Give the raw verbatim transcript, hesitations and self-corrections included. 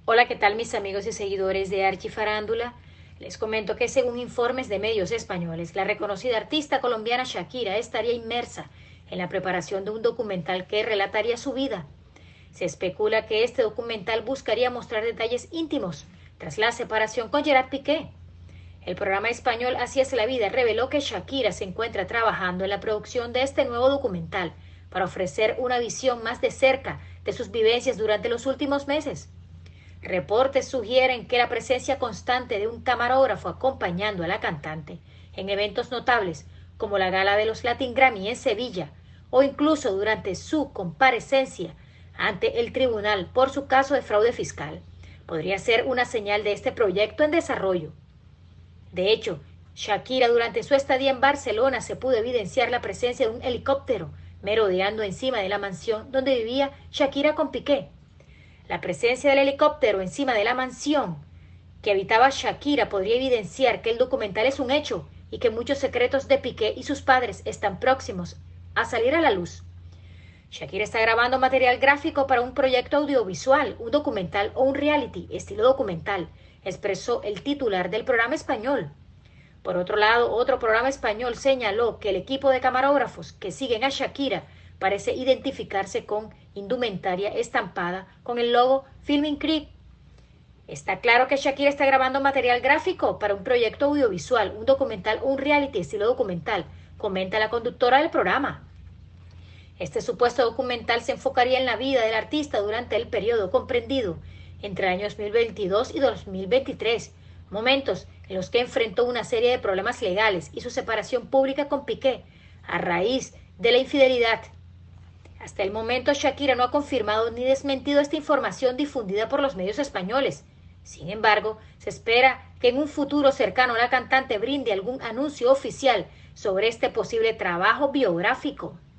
Hola, ¿qué tal mis amigos y seguidores de Archifarándula? Les comento que según informes de medios españoles, la reconocida artista colombiana Shakira estaría inmersa en la preparación de un documental que relataría su vida. Se especula que este documental buscaría mostrar detalles íntimos tras la separación con Gerard Piqué. El programa español Así es la vida reveló que Shakira se encuentra trabajando en la producción de este nuevo documental para ofrecer una visión más de cerca de sus vivencias durante los últimos meses. Reportes sugieren que la presencia constante de un camarógrafo acompañando a la cantante en eventos notables como la gala de los Latin Grammy en Sevilla o incluso durante su comparecencia ante el tribunal por su caso de fraude fiscal podría ser una señal de este proyecto en desarrollo. De hecho, Shakira durante su estadía en Barcelona se pudo evidenciar la presencia de un helicóptero merodeando encima de la mansión donde vivía Shakira con Piqué. La presencia del helicóptero encima de la mansión que habitaba Shakira podría evidenciar que el documental es un hecho y que muchos secretos de Piqué y sus padres están próximos a salir a la luz. Shakira está grabando material gráfico para un proyecto audiovisual, un documental o un reality estilo documental, expresó el titular del programa español. Por otro lado, otro programa español señaló que el equipo de camarógrafos que siguen a Shakira parece identificarse con indumentaria estampada con el logo Filming Creek. Está claro que Shakira está grabando material gráfico para un proyecto audiovisual, un documental o un reality estilo documental, comenta la conductora del programa. Este supuesto documental se enfocaría en la vida del artista durante el periodo comprendido entre el año dos mil veintidós y dos mil veintitrés, momentos en los que enfrentó una serie de problemas legales y su separación pública con Piqué a raíz de la infidelidad. Hasta el momento, Shakira no ha confirmado ni desmentido esta información difundida por los medios españoles. Sin embargo, se espera que en un futuro cercano la cantante brinde algún anuncio oficial sobre este posible trabajo biográfico.